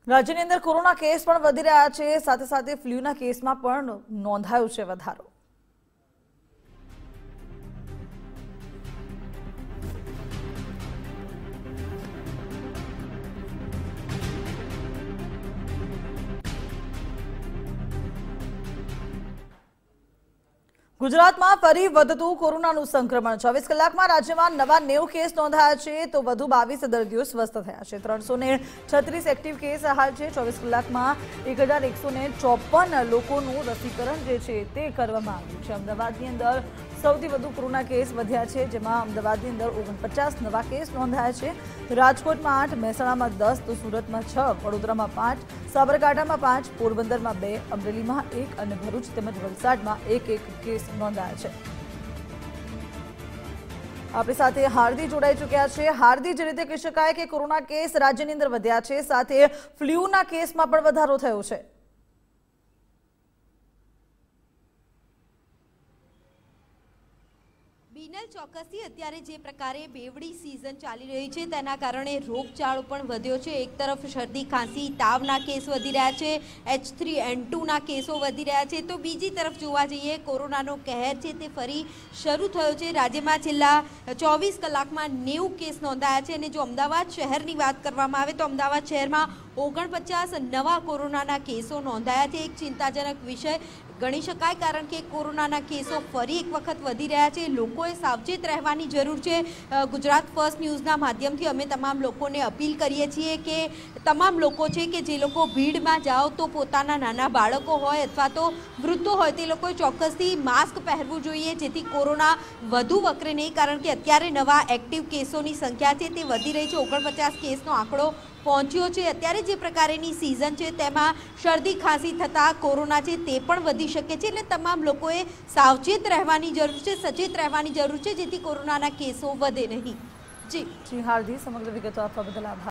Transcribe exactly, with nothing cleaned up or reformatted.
રાજ્યની અંદર corona case પણ વધી રહ્યા છે, સાથે સાથે ફ્લૂના કેસમાં પણ નોંધાયો છે વધારો। ગુજરાતમાં ફરી વધતું કોરોનાનું સંક્રમણ। ચોવીસ કલાકમાં રાજ્યમાં નવા નેવું કેસ નોંધાયા છે, તો વધુ બાવીસ દર્દીઓ સ્વસ્થ થયા છે। ત્રણસો ને છત્રીસ એક્ટિવ કેસ હાલ છે। ચોવીસ કલાકમાં એક હજાર એકસો ને ચોપન લોકોનું રસીકરણ જે છે તે કરવામાં આવ્યું છે। અમદાવાદની અંદર સૌથી વધુ કોરોના કેસ વધ્યા છે, જેમાં અમદાવાદની અંદર ઓગણપચાસ નવા કેસ નોંધાયા છે। રાજકોટમાં આઠ, મહેસાણામાં દસ, તો સુરતમાં છ, વડોદરામાં પાંચ, સાબરકાંઠામાં પાંચ, પોરબંદરમાં બે, અમરેલીમાં એક અને ભરૂચ તેમજ વલસાડમાં એક એક કેસ નોંધાયા છે। આપણી સાથે હાર્દી જોડાઈ ચૂક્યા છે। હાર્દી, જે રીતે કહી શકાય કે કોરોના કેસ રાજ્યની અંદર વધ્યા છે, સાથે ફ્લૂના કેસમાં પણ વધારો થયો છે। બીનલ, ચોક્કસથી અત્યારે જે પ્રકારે બેવડી સિઝન ચાલી રહી છે તેના કારણે રોગચાળો પણ વધ્યો છે। એક તરફ શરદી, ખાંસી, તાવના કેસ વધી રહ્યા છે, એચ થ્રી એન ટુના કેસો વધી રહ્યા છે, તો બીજી તરફ જોવા જઈએ કોરોનાનો કહેર છે તે ફરી શરૂ થયો છે। રાજ્યમાં છેલ્લા ચોવીસ કલાકમાં નેવું કેસ નોંધાયા છે, અને જો અમદાવાદ શહેરની વાત કરવામાં આવે તો અમદાવાદ શહેરમાં ઓગણપચાસ નવા કોરોનાના કેસો નોંધાયા છે। એક ચિંતાજનક વિષય ગણી શકાય, કારણ કે કોરોનાના કેસો ફરી એક વખત વધી રહ્યા છે। લોકોએ સાવચેત રહેવાની જરૂર છે। ગુજરાત ફર્સ્ટ ન્યૂઝના માધ્યમથી અમે તમામ લોકોને અપીલ કરીએ છીએ કે તમામ લોકો છે કે જે લોકો ભીડમાં જાઓ તો પોતાના નાના બાળકો હોય અથવા તો વૃદ્ધો હોય તે લોકોએ ચોક્કસથી માસ્ક પહેરવું જોઈએ, જેથી કોરોના વધુ વકરે નહીં, કારણ કે અત્યારે નવા એક્ટિવ કેસોની સંખ્યા છે તે વધી રહી છે। ઓગણપચાસ કેસનો આંકડો પહોંચ્યો છે। અત્યારે જે પ્રકારેની સિઝન છે તેમાં શરદી, ખાંસી થતાં કોરોના છે તે પણ વધી શકે છે, એટલે તમામ લોકોએ સાવચેત રહેવાની જરૂર છે, સચેત રહેવાની જરૂર છે, જેથી કોરોનાના કેસો વધે નહીં। જી જી હાર્દી, સમગ્ર વિગતો આપવા બદલ આભાર।